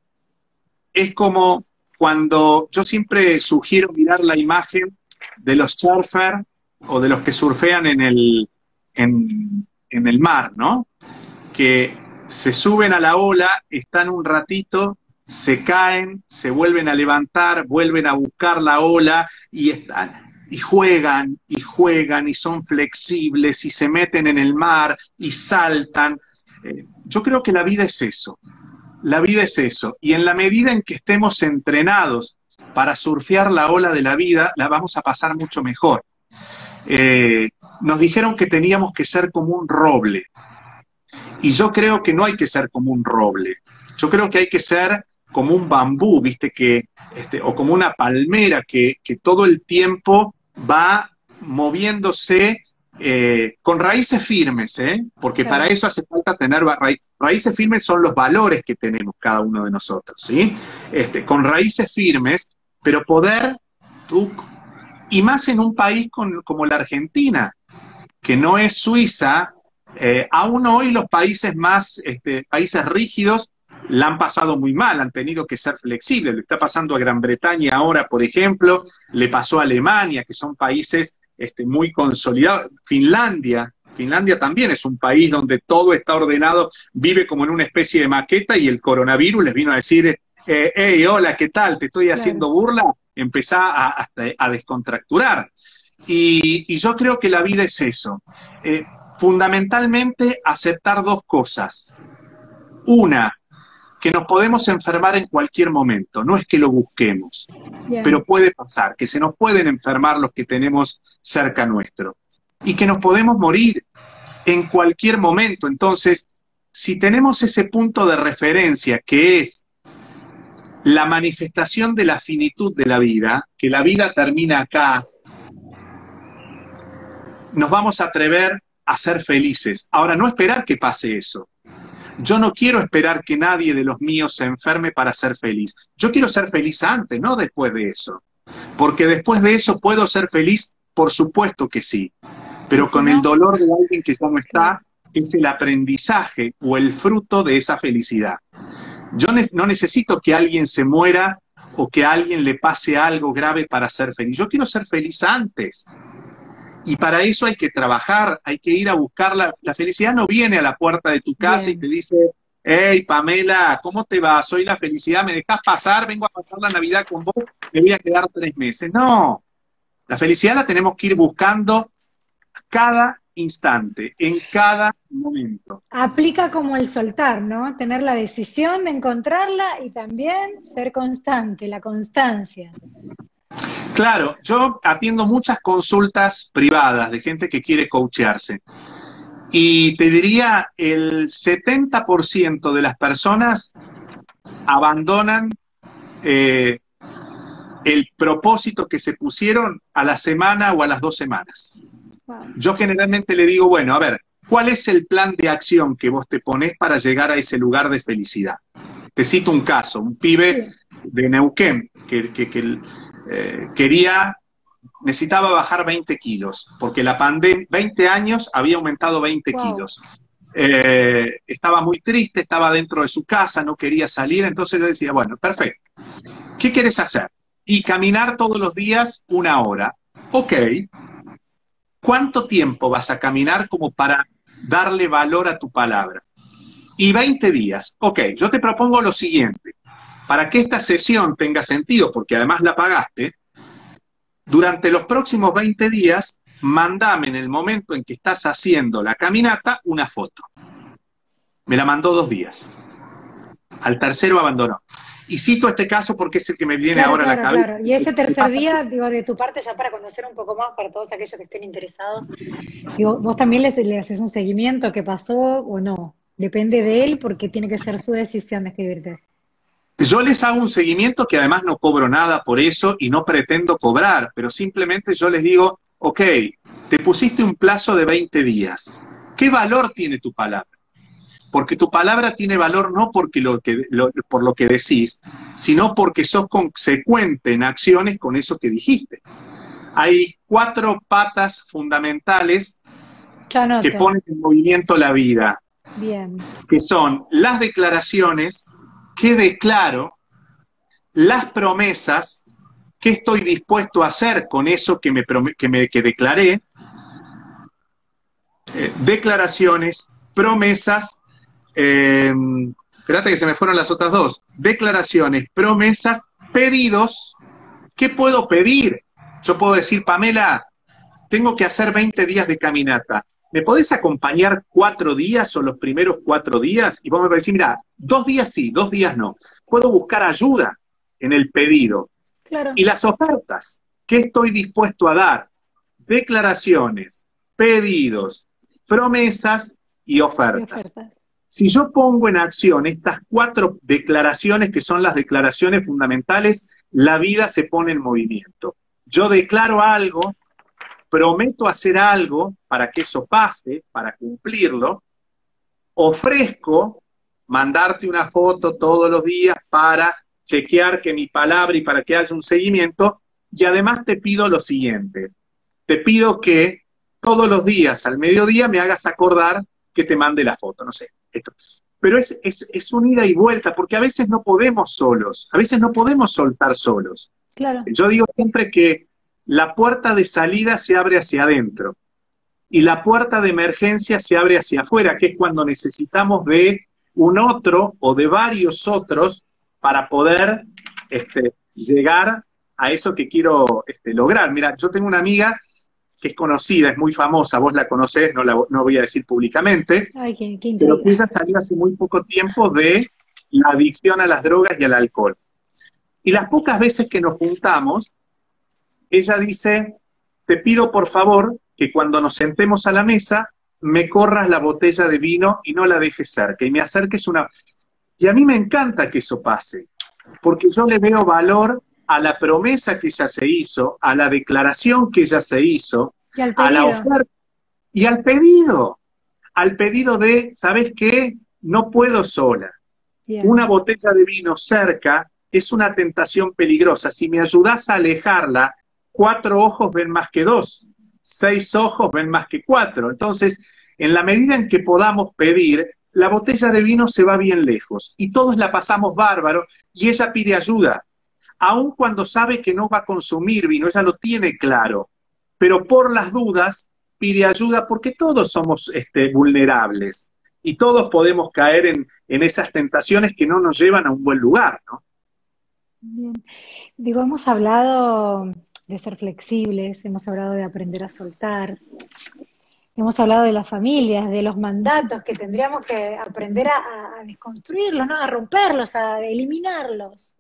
Es como cuando yo siempre sugiero mirar la imagen de los surfers o de los que surfean en el, en, en el mar, ¿no? Que se suben a la ola, están un ratito, se caen, se vuelven a levantar, vuelven a buscar la ola y están, y juegan, y juegan, y son flexibles, y se meten en el mar, y saltan. Eh, yo creo que la vida es eso. La vida es eso, y en la medida en que estemos entrenados para surfear la ola de la vida, la vamos a pasar mucho mejor. Eh, nos dijeron que teníamos que ser como un roble, y yo creo que no hay que ser como un roble. Yo creo que hay que ser como un bambú, ¿viste? Que, este, o como una palmera que, que todo el tiempo va moviéndose eh, con raíces firmes, ¿eh? Porque para Claro. eso hace falta tener ra raíces firmes, son los valores que tenemos cada uno de nosotros, ¿sí? Este, con raíces firmes, pero poder, tú, y más en un país con, como la Argentina, que no es Suiza, eh, aún hoy los países más, este, países rígidos, la han pasado muy mal, han tenido que ser flexibles. Le está pasando a Gran Bretaña ahora, por ejemplo, le pasó a Alemania, que son países este, muy consolidados. Finlandia, Finlandia también es un país donde todo está ordenado, vive como en una especie de maqueta, y el coronavirus les vino a decir, eh, hey, hola, ¿qué tal? Te estoy haciendo Claro. burla. Empezá a, a, a descontracturar. Y, y yo creo que la vida es eso. Eh, fundamentalmente, aceptar dos cosas. Una, que nos podemos enfermar en cualquier momento, no es que lo busquemos, Bien. pero puede pasar, que se nos pueden enfermar los que tenemos cerca nuestro, y que nos podemos morir en cualquier momento. Entonces, si tenemos ese punto de referencia, que es la manifestación de la finitud de la vida, que la vida termina acá, nos vamos a atrever a ser felices. Ahora, no esperar que pase eso. Yo no quiero esperar que nadie de los míos se enferme para ser feliz. Yo quiero ser feliz antes, no después de eso. Porque después de eso puedo ser feliz, por supuesto que sí. Pero si con no, el dolor de alguien que ya no está, es el aprendizaje o el fruto de esa felicidad. Yo ne- no necesito que alguien se muera o que a alguien le pase algo grave para ser feliz. Yo quiero ser feliz antes. Y para eso hay que trabajar, hay que ir a buscar la, la felicidad. No viene a la puerta de tu casa bien. y te dice, hey, Pamela, ¿cómo te va? Soy la felicidad, ¿me dejas pasar? Vengo a pasar la Navidad con vos, me voy a quedar tres meses. No, la felicidad la tenemos que ir buscando cada instante, en cada momento. Aplica como el soltar, ¿no? Tener la decisión de encontrarla y también ser constante, la constancia. Claro, yo atiendo muchas consultas privadas de gente que quiere coachearse. Y te diría, el setenta por ciento de las personas abandonan eh, el propósito que se pusieron a la semana o a las dos semanas. Wow. Yo generalmente le digo, bueno, a ver, ¿cuál es el plan de acción que vos te ponés para llegar a ese lugar de felicidad? Te cito un caso, un pibe Sí. de Neuquén que, que, que eh, quería, necesitaba bajar veinte kilos, porque la pandemia, veinte años, había aumentado veinte Wow. kilos. Eh, estaba muy triste, estaba dentro de su casa, no quería salir, entonces le decía, bueno, perfecto, ¿qué quieres hacer? Y caminar todos los días una hora. Ok, ¿cuánto tiempo vas a caminar como para darle valor a tu palabra? Y veinte días. Ok, yo te propongo lo siguiente. Para que esta sesión tenga sentido, porque además la pagaste, durante los próximos veinte días, mandame en el momento en que estás haciendo la caminata una foto. Me la mandó dos días. Al tercero abandonó. Y cito este caso porque es el que me viene Claro, ahora a la claro, cabeza. claro. Y ese tercer día, digo, de tu parte, ya para conocer un poco más, para todos aquellos que estén interesados, digo, vos también les, le haces un seguimiento, qué pasó o no. Depende de él porque tiene que ser su decisión de escribirte. Yo les hago un seguimiento que además no cobro nada por eso y no pretendo cobrar, pero simplemente yo les digo, ok, te pusiste un plazo de veinte días. ¿Qué valor tiene tu palabra? Porque tu palabra tiene valor no porque lo que, lo, por lo que decís, sino porque sos consecuente en acciones con eso que dijiste. Hay cuatro patas fundamentales Ya que anoto. ponen en movimiento la vida, Bien. que son las declaraciones, qué declaro, las promesas, qué estoy dispuesto a hacer con eso que me, que me que declaré, eh, declaraciones, promesas, eh, espérate que se me fueron las otras dos, declaraciones, promesas, pedidos. ¿Qué puedo pedir? Yo puedo decir, Pamela, tengo que hacer veinte días de caminata. ¿Me podés acompañar cuatro días o los primeros cuatro días? Y vos me decís, mira, dos días sí, dos días no. Puedo buscar ayuda en el pedido. Claro. Y las ofertas, ¿qué estoy dispuesto a dar? Declaraciones, pedidos, promesas y ofertas. Y ofertas. Si yo pongo en acción estas cuatro declaraciones, que son las declaraciones fundamentales, la vida se pone en movimiento. Yo declaro algo, prometo hacer algo para que eso pase, para cumplirlo, ofrezco mandarte una foto todos los días para chequear que mi palabra y para que haya un seguimiento, y además te pido lo siguiente, te pido que todos los días al mediodía me hagas acordar que te mande la foto, no sé, esto. pero es, es, es un ida y vuelta, porque a veces no podemos solos, a veces no podemos soltar solos. Claro. Yo digo siempre que la puerta de salida se abre hacia adentro y la puerta de emergencia se abre hacia afuera, que es cuando necesitamos de un otro o de varios otros para poder este, llegar a eso que quiero este, lograr. Mira, yo tengo una amiga que es conocida, es muy famosa, vos la conocés, no la no voy a decir públicamente, Ay, qué, qué pero que intriga. ella salió hace muy poco tiempo de la adicción a las drogas y al alcohol. Y las pocas veces que nos juntamos, ella dice, te pido por favor que cuando nos sentemos a la mesa, me corras la botella de vino y no la dejes cerca, y me acerques una... Y a mí me encanta que eso pase, porque yo le veo valor a la promesa que ella se hizo, a la declaración que ella se hizo, Y al a la pedido. oferta y al pedido, al pedido de, ¿sabes qué? No puedo sola. Bien. Una botella de vino cerca es una tentación peligrosa. Si me ayudás a alejarla, cuatro ojos ven más que dos, seis ojos ven más que cuatro. Entonces, en la medida en que podamos pedir, la botella de vino se va bien lejos y todos la pasamos bárbaro y ella pide ayuda, aun cuando sabe que no va a consumir vino, ella lo tiene claro, pero por las dudas pide ayuda porque todos somos este, vulnerables y todos podemos caer en, en esas tentaciones que no nos llevan a un buen lugar, ¿no? Bien. Digo, hemos hablado de ser flexibles, hemos hablado de aprender a soltar, hemos hablado de las familias, de los mandatos que tendríamos que aprender a, a desconstruirlos, ¿no? A romperlos, a eliminarlos.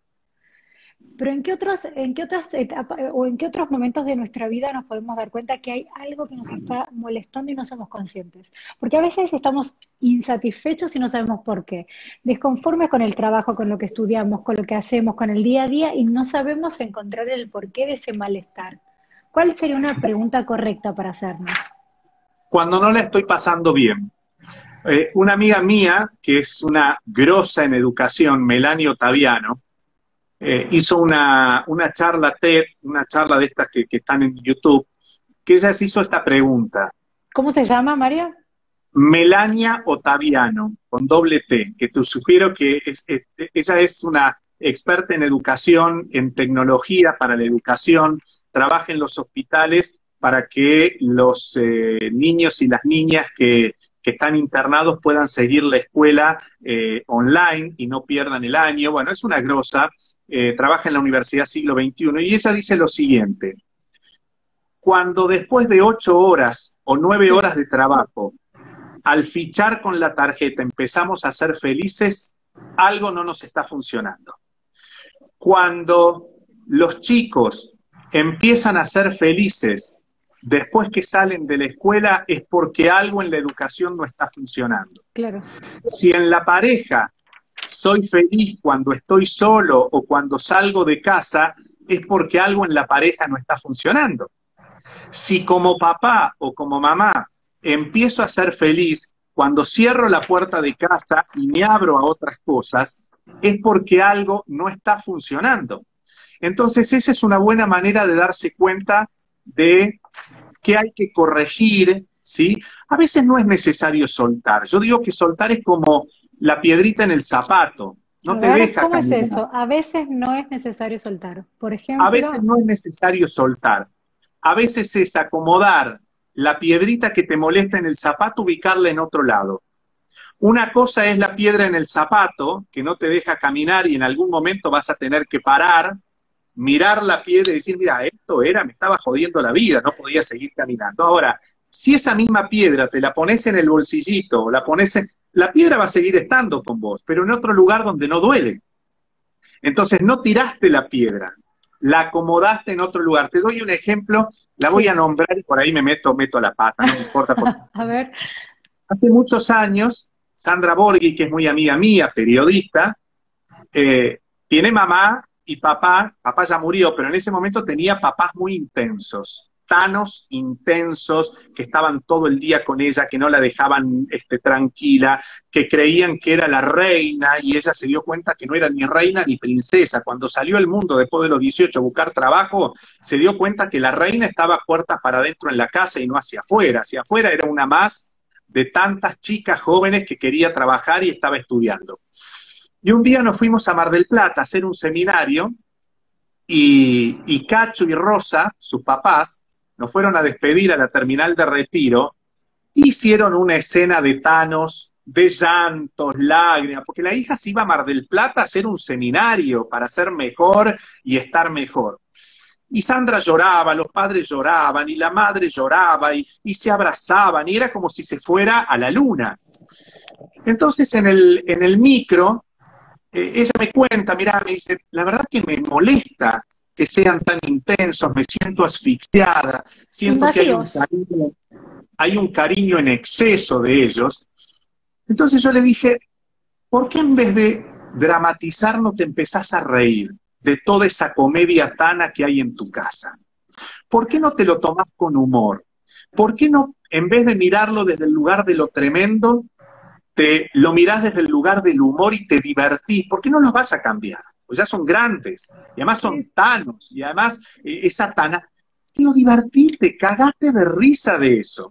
Pero ¿en qué otros, en qué otras etapas o en qué otros momentos de nuestra vida nos podemos dar cuenta que hay algo que nos está molestando y no somos conscientes? Porque a veces estamos insatisfechos y no sabemos por qué, desconformes con el trabajo, con lo que estudiamos, con lo que hacemos, con el día a día y no sabemos encontrar el porqué de ese malestar. ¿Cuál sería una pregunta correcta para hacernos? Cuando no la estoy pasando bien. Eh, una amiga mía, que es una grosa en educación, Melanie Ottaviano, Eh, hizo una, una charla TED, una charla de estas que, que están en YouTube, que ella se hizo esta pregunta. ¿Cómo se llama, María? Melania Ottaviano, con doble T, que te sugiero que es, es, ella es una experta en educación, en tecnología para la educación, trabaja en los hospitales para que los eh, niños y las niñas que, que están internados puedan seguir la escuela eh, online y no pierdan el año. Bueno, es una grosa. Eh, trabaja en la Universidad Siglo veintiuno, y ella dice lo siguiente: cuando después de ocho horas o nueve Sí. horas de trabajo, al fichar con la tarjeta empezamos a ser felices, algo no nos está funcionando. Cuando los chicos empiezan a ser felices después que salen de la escuela, es porque algo en la educación no está funcionando. Claro. Si en la pareja soy feliz cuando estoy solo o cuando salgo de casa, es porque algo en la pareja no está funcionando. Si como papá o como mamá empiezo a ser feliz cuando cierro la puerta de casa y me abro a otras cosas, es porque algo no está funcionando. Entonces esa es una buena manera de darse cuenta de que hay que corregir, ¿sí? A veces no es necesario soltar. Yo digo que soltar es como la piedrita en el zapato, no A te ver, deja ¿cómo es caminar. eso? A veces no es necesario soltar. Por A ejemplo, veces no es necesario soltar. A veces es acomodar la piedrita que te molesta en el zapato, ubicarla en otro lado. Una cosa es la piedra en el zapato, que no te deja caminar y en algún momento vas a tener que parar, mirar la piedra y decir, mira, esto era, me estaba jodiendo la vida, no podía seguir caminando. Ahora, si esa misma piedra te la pones en el bolsillito, o la pones en... la piedra va a seguir estando con vos, pero en otro lugar donde no duele. Entonces no tiraste la piedra, la acomodaste en otro lugar. Te doy un ejemplo, la voy sí. a nombrar y por ahí me meto, meto la pata, no me importa. Porque... A ver, hace muchos años, Sandra Borghi, que es muy amiga mía, periodista, eh, tiene mamá y papá, papá ya murió, pero en ese momento tenía papás muy intensos, tanos intensos, que estaban todo el día con ella, que no la dejaban este, tranquila, que creían que era la reina, y ella se dio cuenta que no era ni reina ni princesa. Cuando salió al mundo después de los dieciocho a buscar trabajo, se dio cuenta que la reina estaba puertas para adentro en la casa y no hacia afuera. Hacia afuera era una más de tantas chicas jóvenes que quería trabajar y estaba estudiando. Y un día nos fuimos a Mar del Plata a hacer un seminario y, y Cacho y Rosa, sus papás, nos fueron a despedir a la terminal de Retiro. Hicieron una escena de Thanos, de llantos, lágrimas, porque la hija se iba a Mar del Plata a hacer un seminario para ser mejor y estar mejor. Y Sandra lloraba, los padres lloraban, y la madre lloraba, y, y se abrazaban, y era como si se fuera a la luna. Entonces en el, en el micro, eh, ella me cuenta, mirá, me dice, la verdad que me molesta que sean tan intensos, me siento asfixiada, siento que hay un cariño, hay un cariño en exceso de ellos. Entonces yo le dije, ¿por qué en vez de dramatizar no te empezás a reír de toda esa comedia tana que hay en tu casa? ¿Por qué no te lo tomás con humor? ¿Por qué no, en vez de mirarlo desde el lugar de lo tremendo, te lo mirás desde el lugar del humor y te divertís? ¿Por qué no los vas a cambiar? Pues ya son grandes, y además son tanos, y además eh, esa tana, tío, divertiste, cagaste de risa de eso.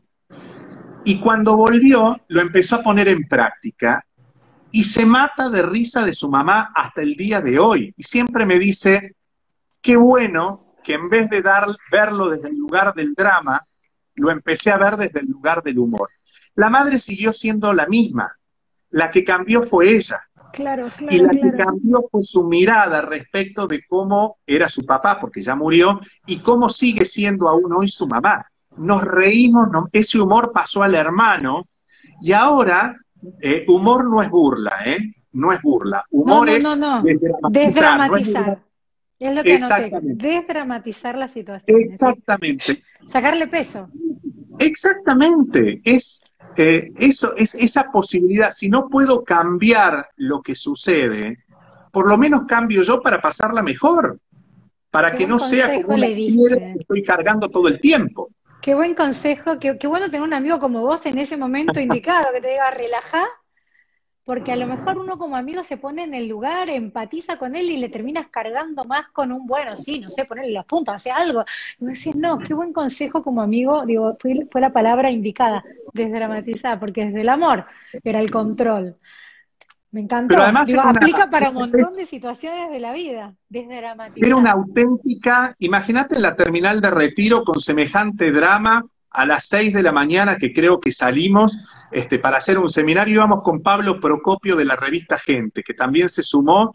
Y cuando volvió, lo empezó a poner en práctica, y se mata de risa de su mamá hasta el día de hoy. Y siempre me dice, qué bueno que en vez de dar, verlo desde el lugar del drama, lo empecé a ver desde el lugar del humor. La madre siguió siendo la misma, la que cambió fue ella. Claro, claro, y la claro. que cambió fue su mirada respecto de cómo era su papá, porque ya murió, y cómo sigue siendo aún hoy su mamá. Nos reímos, no, ese humor pasó al hermano, y ahora eh, humor no es burla, ¿eh? No es burla. Humor no, no, es no, no. desdramatizar. Desdramatizar. No es, es lo que Exactamente. anoté. Desdramatizar la situación. Exactamente. ¿Sí? Sacarle peso. Exactamente. Es... Eh, eso es esa posibilidad. Si no puedo cambiar lo que sucede, por lo menos cambio yo para pasarla mejor, para Qué que buen no sea consejo como una le piedra diste. que estoy cargando todo el tiempo. Qué buen consejo, qué, qué bueno tener un amigo como vos en ese momento indicado, que te diga, relajá, porque a lo mejor uno como amigo se pone en el lugar, empatiza con él y le terminas cargando más con un bueno, sí, no sé, ponerle los puntos, hacer algo. Y vos decís, no, qué buen consejo como amigo, digo, fue, fue la palabra indicada, desdramatizar, porque desde el amor era el control. Me encantó. Pero además Digo, era una, aplica para un montón de situaciones de la vida, desdramatizar. era una auténtica, imagínate en la terminal de Retiro con semejante drama, a las seis de la mañana que creo que salimos este, para hacer un seminario, íbamos con Pablo Procopio de la revista Gente, que también se sumó,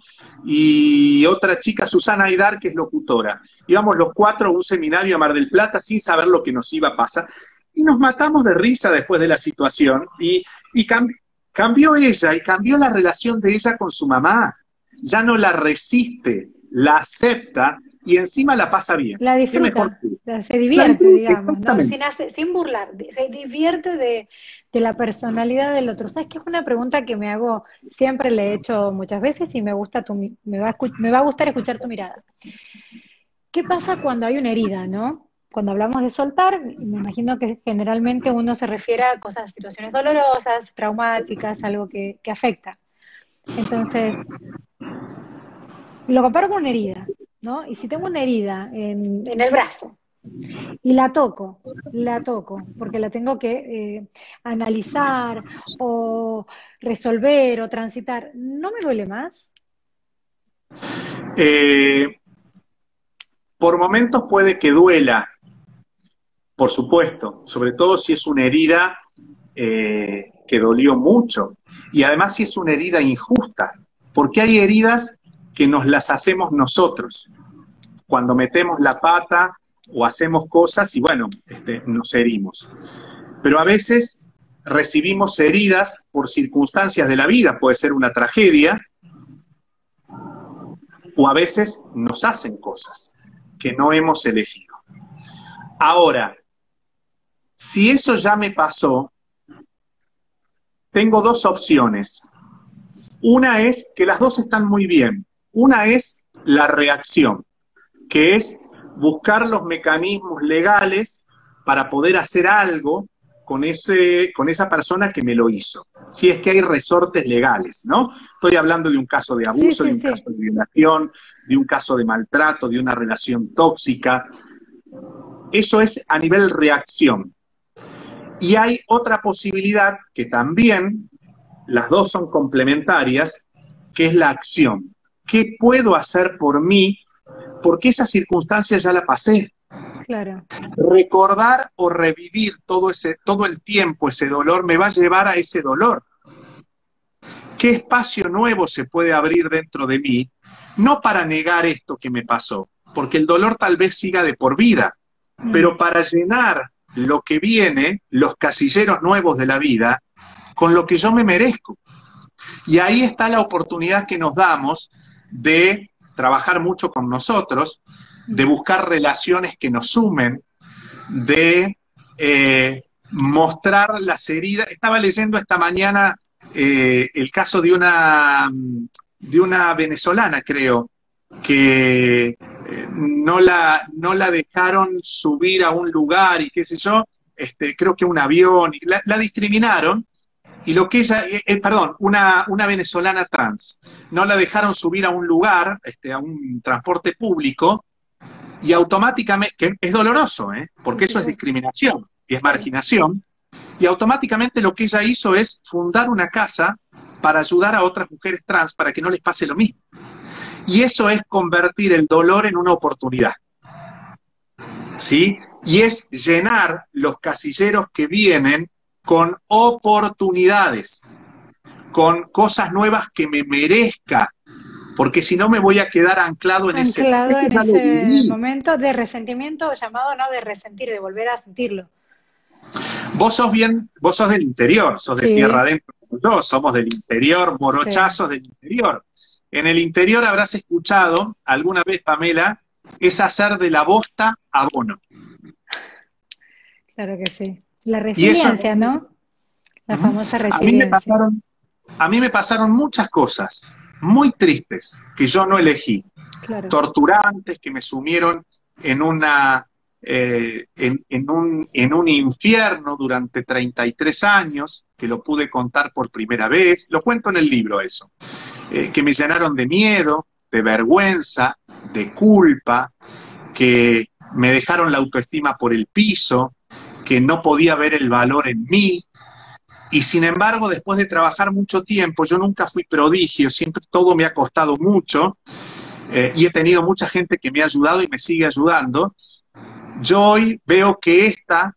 y otra chica, Susana Aidar, que es locutora. Íbamos los cuatro a un seminario a Mar del Plata sin saber lo que nos iba a pasar, y nos matamos de risa después de la situación, y, y cambi cambió ella, y cambió la relación de ella con su mamá. Ya no la resiste, la acepta, y encima la pasa bien. La disfruta, se divierte, digamos, ¿no? Sin, hace, sin burlar, se divierte de, de la personalidad del otro. ¿Sabes qué? Es una pregunta que me hago, siempre le he hecho muchas veces y me, gusta tu, me, va a, me va a gustar escuchar tu mirada. ¿Qué pasa cuando hay una herida, no? Cuando hablamos de soltar, me imagino que generalmente uno se refiere a cosas, situaciones dolorosas, traumáticas, algo que, que afecta. Entonces, lo comparo con una herida, ¿no? Y si tengo una herida en, en el brazo y la toco, la toco, porque la tengo que eh, analizar o resolver o transitar, ¿no me duele más? Eh, por momentos puede que duela, por supuesto, sobre todo si es una herida eh, que dolió mucho, y además si es una herida injusta, porque hay heridas que nos las hacemos nosotros, cuando metemos la pata o hacemos cosas y bueno, este, nos herimos. Pero a veces recibimos heridas por circunstancias de la vida, puede ser una tragedia, o a veces nos hacen cosas que no hemos elegido. Ahora, si eso ya me pasó, tengo dos opciones. Una es que las dos están muy bien. Una es la reacción, que es buscar los mecanismos legales para poder hacer algo con, ese, con esa persona que me lo hizo. Si es que hay resortes legales, ¿no? Estoy hablando de un caso de abuso, sí, sí, de un sí. caso de violación, de un caso de maltrato, de una relación tóxica. Eso es a nivel reacción. Y hay otra posibilidad que también, las dos son complementarias, que es la acción. ¿Qué puedo hacer por mí? Porque esa circunstancia ya la pasé. Claro. Recordar o revivir todo, ese, todo el tiempo ese dolor me va a llevar a ese dolor. ¿Qué espacio nuevo se puede abrir dentro de mí? No para negar esto que me pasó, porque el dolor tal vez siga de por vida, mm. pero para llenar lo que viene, los casilleros nuevos de la vida, con lo que yo me merezco. Y ahí está la oportunidad que nos damos de trabajar mucho con nosotros, de buscar relaciones que nos sumen, de eh, mostrar las heridas. Estaba leyendo esta mañana eh, el caso de una, de una venezolana, creo, que eh, no, la, no la dejaron subir a un lugar y qué sé yo, este, creo que un avión, y la, la discriminaron. Y lo que ella, eh, perdón, una, una venezolana trans, no la dejaron subir a un lugar, este, a un transporte público, y automáticamente, que es doloroso, ¿eh? Porque eso es discriminación y es marginación, y automáticamente lo que ella hizo es fundar una casa para ayudar a otras mujeres trans para que no les pase lo mismo. Y eso es convertir el dolor en una oportunidad, ¿sí? Y es llenar los casilleros que vienen con oportunidades, con cosas nuevas que me merezca, porque si no me voy a quedar anclado en ese, anclado en ese momento de resentimiento, llamado no de resentir, de volver a sentirlo. Vos sos bien, vos sos del interior, sos de sí. tierra adentro, yo somos del interior, morochazos sí. del interior. En el interior habrás escuchado alguna vez, Pamela, es hacer de la bosta abono. Claro que sí. La resiliencia, eso, ¿no? La famosa resiliencia. A mí, me pasaron, a mí me pasaron muchas cosas muy tristes que yo no elegí. Claro. Torturantes, que me sumieron en, una, eh, en, en, un, en un infierno durante treinta y tres años, que lo pude contar por primera vez. Lo cuento en el libro eso. Eh, que me llenaron de miedo, de vergüenza, de culpa, que me dejaron la autoestima por el piso, que no podía ver el valor en mí, y sin embargo, después de trabajar mucho tiempo, yo nunca fui prodigio, siempre todo me ha costado mucho, eh, y he tenido mucha gente que me ha ayudado y me sigue ayudando. Yo hoy veo que esta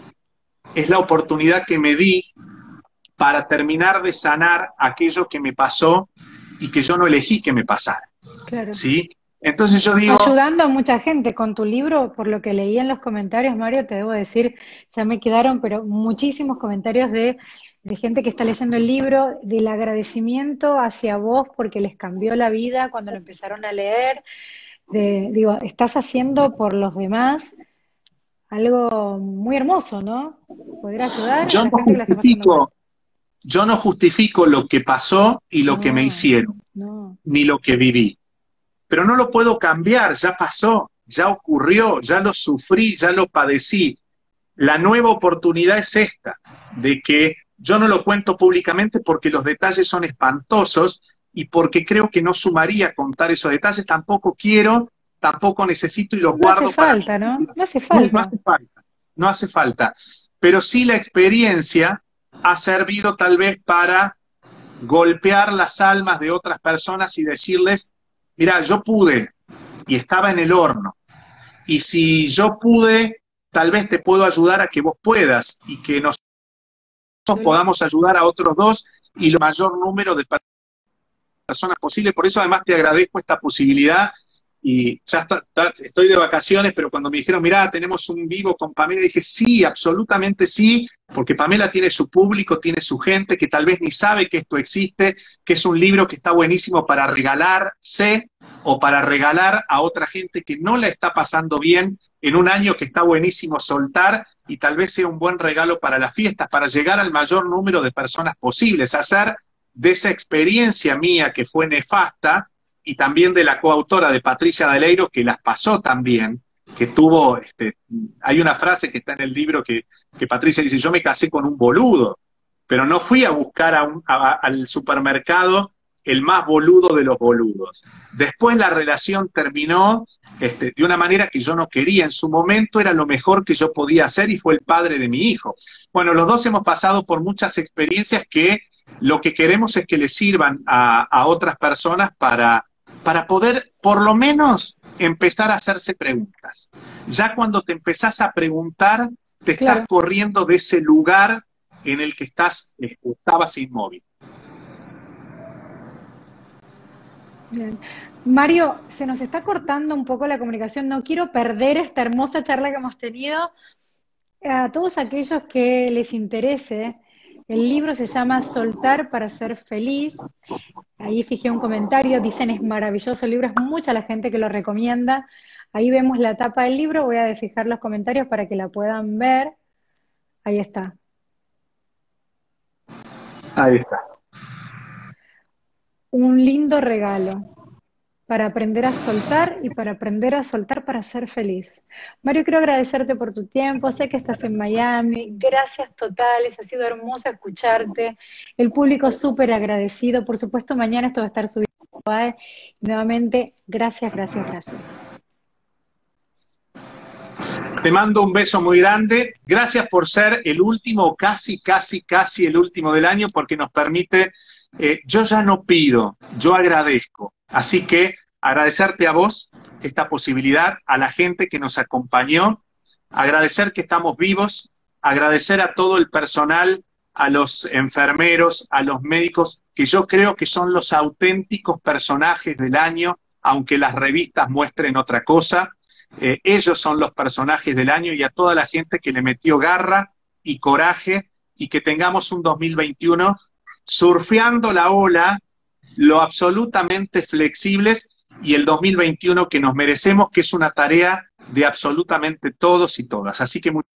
es la oportunidad que me di para terminar de sanar aquello que me pasó y que yo no elegí que me pasara. Claro. ¿Sí? Entonces yo digo... Ayudando a mucha gente con tu libro, por lo que leí en los comentarios, Mario, te debo decir, ya me quedaron, pero muchísimos comentarios de, de gente que está leyendo el libro, del agradecimiento hacia vos porque les cambió la vida cuando lo empezaron a leer. De, digo, estás haciendo por los demás algo muy hermoso, ¿no? Poder ayudar yo a la no gente que la está pasando mal. Yo no justifico lo que pasó y lo no, que me hicieron, no. ni lo que viví. Pero no lo puedo cambiar, ya pasó, ya ocurrió, ya lo sufrí, ya lo padecí. La nueva oportunidad es esta, de que yo no lo cuento públicamente porque los detalles son espantosos y porque creo que no sumaría contar esos detalles, tampoco quiero, tampoco necesito y los no guardo. No hace falta, para... ¿no? No hace falta. No, no hace falta, no hace falta. Pero sí la experiencia ha servido tal vez para golpear las almas de otras personas y decirles, mira, yo pude y estaba en el horno. Y si yo pude, tal vez te puedo ayudar a que vos puedas y que nosotros podamos ayudar a otros dos y lo mayor número de personas posible. Por eso además te agradezco esta posibilidad y ya está, está, estoy de vacaciones, pero cuando me dijeron, mirá, tenemos un vivo con Pamela, dije, sí, absolutamente sí, porque Pamela tiene su público, tiene su gente que tal vez ni sabe que esto existe, que es un libro que está buenísimo para regalarse o para regalar a otra gente que no la está pasando bien en un año que está buenísimo soltar y tal vez sea un buen regalo para las fiestas, para llegar al mayor número de personas posibles, hacer de esa experiencia mía que fue nefasta, y también de la coautora de Patricia Daleiro, que las pasó también, que tuvo, este, hay una frase que está en el libro que, que Patricia dice, yo me casé con un boludo, pero no fui a buscar a un, a, al supermercado el más boludo de los boludos. Después la relación terminó este, de una manera que yo no quería. En su momento era lo mejor que yo podía hacer y fue el padre de mi hijo. Bueno, los dos hemos pasado por muchas experiencias que lo que queremos es que le sirvan a, a otras personas para, para poder, por lo menos, empezar a hacerse preguntas. Ya cuando te empezás a preguntar, te Claro. estás corriendo de ese lugar en el que estás, estabas inmóvil. Bien. Mario, se nos está cortando un poco la comunicación. No quiero perder esta hermosa charla que hemos tenido. A todos aquellos que les interese, el libro se llama Soltar para ser feliz. Ahí fijé un comentario, dicen es maravilloso el libro, es mucha la gente que lo recomienda. Ahí vemos la tapa del libro, voy a desfijar los comentarios para que la puedan ver. Ahí está. Ahí está. Un lindo regalo para aprender a soltar y para aprender a soltar para ser feliz. Mario, quiero agradecerte por tu tiempo, sé que estás en Miami, gracias totales, ha sido hermoso escucharte, el público súper agradecido, por supuesto mañana esto va a estar subido, ¿eh? Nuevamente, gracias, gracias, gracias. Te mando un beso muy grande, gracias por ser el último, casi, casi, casi el último del año, porque nos permite, eh, yo ya no pido, yo agradezco. Así que agradecerte a vos esta posibilidad, a la gente que nos acompañó, agradecer que estamos vivos, agradecer a todo el personal, a los enfermeros, a los médicos, que yo creo que son los auténticos personajes del año, aunque las revistas muestren otra cosa. Eh, ellos son los personajes del año, y a toda la gente que le metió garra y coraje, y que tengamos un dos mil veintiuno surfeando la ola, lo absolutamente flexibles, y el dos mil veintiuno que nos merecemos, que es una tarea de absolutamente todos y todas. Así que muchas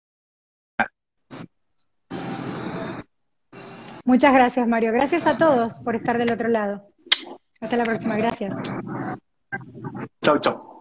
Muchas gracias, Mario. Gracias a todos por estar del otro lado. Hasta la próxima. Gracias. Chau, chau.